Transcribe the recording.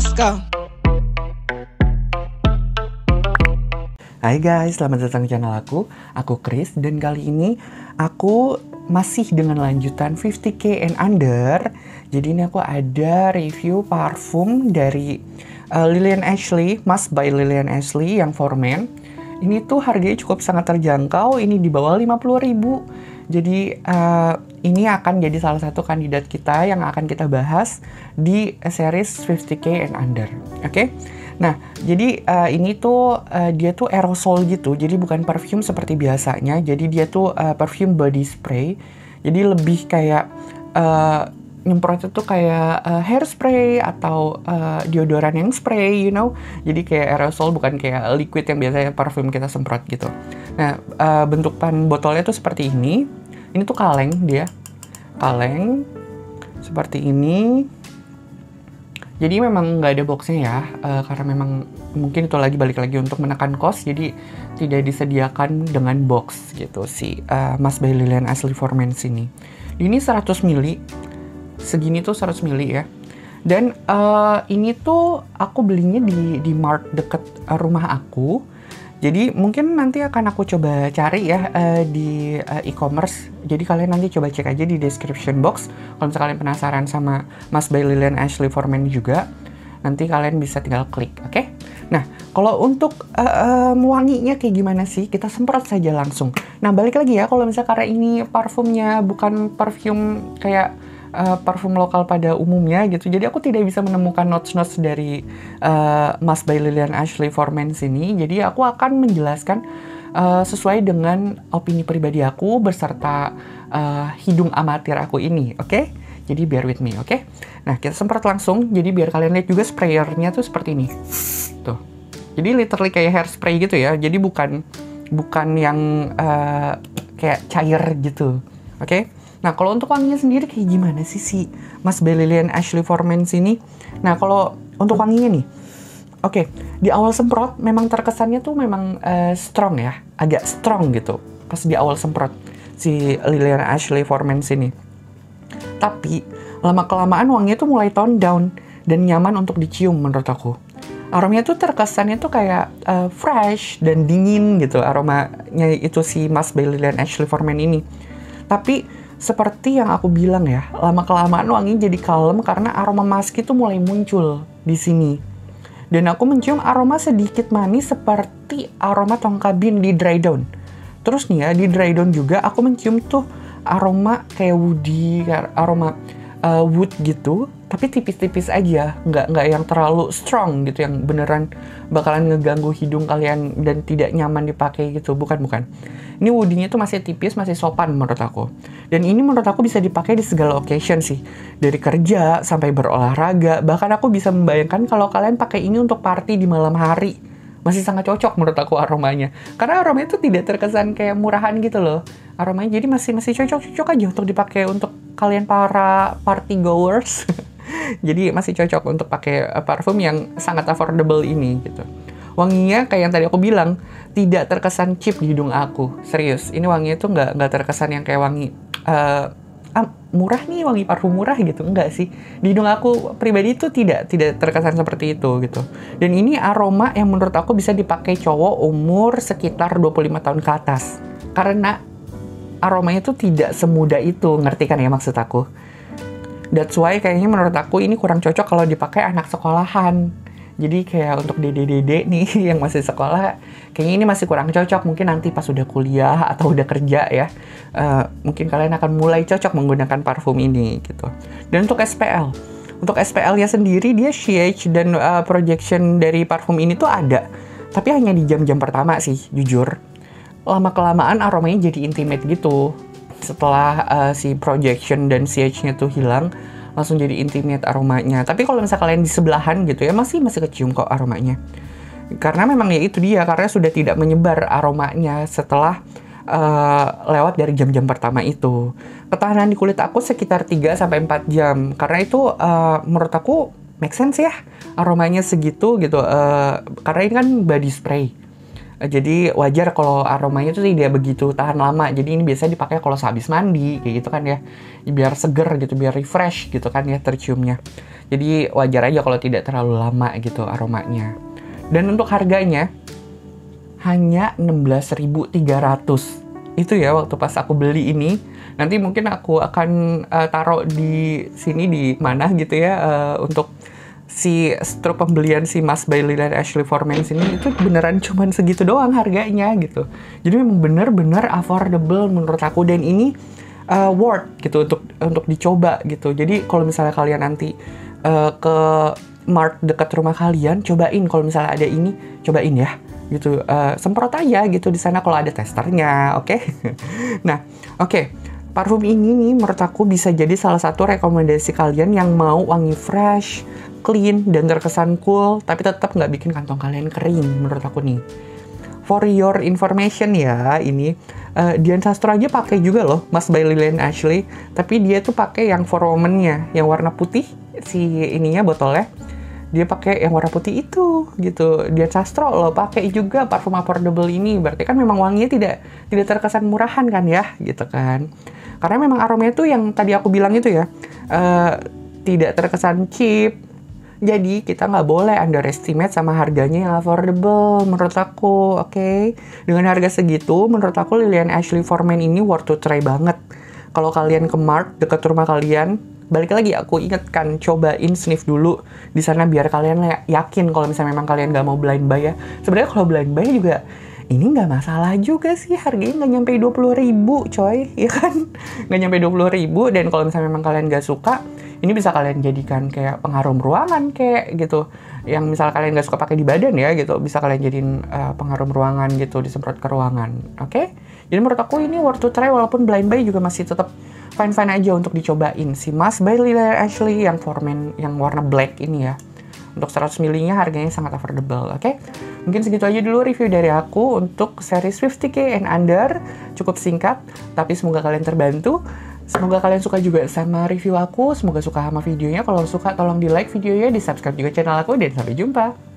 Let's go. Hai guys, selamat datang di channel aku Chris, dan kali ini aku masih dengan lanjutan 50k and under. Jadi ini aku ada review parfum dari Lillian Ashley, Musk by Lillian Ashley yang for men. Ini tuh harganya cukup sangat terjangkau, ini di bawah 50.000. Jadi ini akan jadi salah satu kandidat kita yang akan kita bahas di series 50k and under. Oke? Nah, jadi ini tuh dia tuh aerosol gitu, jadi bukan parfum seperti biasanya. Jadi dia tuh perfume body spray. Jadi lebih kayak nyemprotnya tuh kayak hairspray atau deodoran yang spray, you know. Jadi kayak aerosol, bukan kayak liquid yang biasanya parfum kita semprot gitu. Nah, bentukan botolnya tuh seperti ini. Ini tuh kaleng dia, kaleng seperti ini. Jadi memang nggak ada boxnya ya, karena memang mungkin itu balik lagi untuk menekan cost, jadi tidak disediakan dengan box gitu si Musk by Lillian Ashley for Men ini. Ini 100 ml, segini tuh 100 ml ya. Dan ini tuh aku belinya di mart deket rumah aku. Jadi mungkin nanti akan aku coba cari ya di e-commerce. Jadi kalian nanti coba cek aja di description box. Kalau misalnya kalian penasaran sama Musk by Lillian Ashley for Men juga, nanti kalian bisa tinggal klik, oke? Nah, kalau untuk wanginya kayak gimana sih? Kita semprot saja langsung. Nah, balik lagi ya, kalau misalnya karena ini parfumnya bukan parfum kayak parfum lokal pada umumnya gitu, jadi aku tidak bisa menemukan notes-notes dari Musk by Lillian Ashley for Men sini. Jadi aku akan menjelaskan sesuai dengan opini pribadi aku beserta hidung amatir aku ini, oke? Jadi bear with me, oke? Nah, kita semprot langsung. Jadi biar kalian lihat juga sprayernya tuh seperti ini, tuh. Jadi literally kayak hairspray gitu ya. Jadi bukan yang kayak cair gitu, oke? Nah, kalau untuk wanginya sendiri kayak gimana sih si Musk by Lillian Ashley for Men sini? Nah, kalau untuk wanginya nih, oke, di awal semprot memang terkesannya tuh memang strong ya, agak strong gitu pas di awal semprot si Lillian Ashley for Men sini. Tapi lama-kelamaan wanginya tuh mulai tone down dan nyaman untuk dicium menurut aku. Aromanya tuh terkesannya tuh kayak fresh dan dingin gitu, aromanya itu si Musk by Lillian Ashley for Men ini. Tapi seperti yang aku bilang ya, lama-kelamaan wanginya jadi kalem karena aroma musk itu mulai muncul di sini. Dan aku mencium aroma sedikit manis seperti aroma tongkabin di dry down. Terus nih ya, di dry down juga aku mencium tuh aroma kayak woody, aroma wood gitu, tapi tipis-tipis aja, nggak yang terlalu strong gitu, yang beneran bakalan ngeganggu hidung kalian dan tidak nyaman dipakai gitu, bukan. Ini woody-nya tuh masih tipis, masih sopan menurut aku. Dan ini menurut aku bisa dipakai di segala occasion sih, dari kerja sampai berolahraga. Bahkan aku bisa membayangkan kalau kalian pakai ini untuk party di malam hari, masih sangat cocok menurut aku aromanya. Karena aromanya tuh tidak terkesan kayak murahan gitu loh. Aromanya jadi masih cocok aja untuk dipakai untuk kalian para party goers. Jadi masih cocok untuk pakai parfum yang sangat affordable ini gitu. Wanginya kayak yang tadi aku bilang, tidak terkesan cheap di hidung aku. Serius, ini wanginya tuh nggak terkesan yang kayak wangi murah nih, wangi parfum murah gitu. Enggak sih. Di hidung aku pribadi itu tidak terkesan seperti itu gitu. Dan ini aroma yang menurut aku bisa dipakai cowok umur sekitar 25 tahun ke atas. Karena aromanya tuh tidak semudah itu, ngerti kan ya maksud aku? That's why kayaknya menurut aku ini kurang cocok kalau dipakai anak sekolahan. Jadi kayak untuk dede-dede nih yang masih sekolah, kayaknya ini masih kurang cocok. Mungkin nanti pas udah kuliah atau udah kerja ya, mungkin kalian akan mulai cocok menggunakan parfum ini gitu. Dan untuk SPL, untuk SPL-nya sendiri dia CH dan projection dari parfum ini tuh ada, tapi hanya di jam-jam pertama sih, jujur. Lama-kelamaan aromanya jadi intimate gitu. Setelah si projection dan CH-nya tuh hilang, langsung jadi intimate aromanya. Tapi kalau misalnya kalian di sebelahan gitu ya, masih kecium kok aromanya. Karena memang ya itu dia, karena sudah tidak menyebar aromanya setelah lewat dari jam-jam pertama itu. Ketahanan di kulit aku sekitar 3-4 jam. Karena itu menurut aku make sense ya, aromanya segitu gitu. Karena ini kan body spray. Jadi wajar kalau aromanya itu tidak begitu tahan lama. Jadi ini biasanya dipakai kalau sehabis mandi kayak gitu kan ya. Biar seger gitu, biar refresh gitu kan ya terciumnya. Jadi wajar aja kalau tidak terlalu lama gitu aromanya. Dan untuk harganya hanya 16.300. Itu ya waktu pas aku beli ini. Nanti mungkin aku akan taruh di sini di mana gitu ya untuk si struk pembelian si Must by Lily and Ashley for Men ini itu beneran cuman segitu doang harganya gitu. Jadi memang bener-bener affordable menurut aku, dan ini worth gitu untuk dicoba gitu. Jadi kalau misalnya kalian nanti ke mart dekat rumah kalian, cobain kalau misalnya ada ini, cobain ya gitu. Semprot aja gitu di sana kalau ada testernya, oke? Nah, oke. Parfum ini nih menurut aku bisa jadi salah satu rekomendasi kalian yang mau wangi fresh, clean, dan terkesan cool, tapi tetap nggak bikin kantong kalian kering menurut aku nih. For your information ya, ini Dian Sastro aja pakai juga loh, Must by Lily and Ashley, tapi dia tuh pakai yang for women-nya, yang warna putih, si ininya botolnya. Dia pakai yang warna putih itu gitu. Dian Sastro loh pakai juga parfum affordable ini. Berarti kan memang wanginya tidak terkesan murahan kan ya, gitu kan. Karena memang aromanya tuh yang tadi aku bilang itu ya, tidak terkesan cheap. Jadi kita nggak boleh underestimate sama harganya yang affordable menurut aku, oke? Dengan harga segitu, menurut aku Lily and Ashley for Men ini worth to try banget. Kalau kalian ke mart dekat rumah kalian, balik lagi aku ingatkan, cobain sniff dulu di sana biar kalian yakin kalau misalnya memang kalian nggak mau blind buy ya. Sebenarnya kalau blind buy juga ini nggak masalah juga sih, harganya nggak nyampe 20.000 coy, ya kan? Nggak nyampe 20.000, dan kalau misalnya memang kalian nggak suka, ini bisa kalian jadikan kayak pengharum ruangan kayak gitu. Yang misal kalian nggak suka pakai di badan ya gitu, bisa kalian jadiin pengharum ruangan gitu, disemprot ke ruangan, oke? Jadi menurut aku ini worth to try, walaupun blind buy juga masih tetap fine-fine aja untuk dicobain. Si Must by Lily and Ashley yang for men, yang warna black ini ya. Untuk 100 ml-nya harganya sangat affordable, oke? Mungkin segitu aja dulu review dari aku untuk series 50K and Under. Cukup singkat, tapi semoga kalian terbantu. Semoga kalian suka juga sama review aku. Semoga suka sama videonya. Kalau suka, tolong di like videonya, di subscribe juga channel aku, dan sampai jumpa.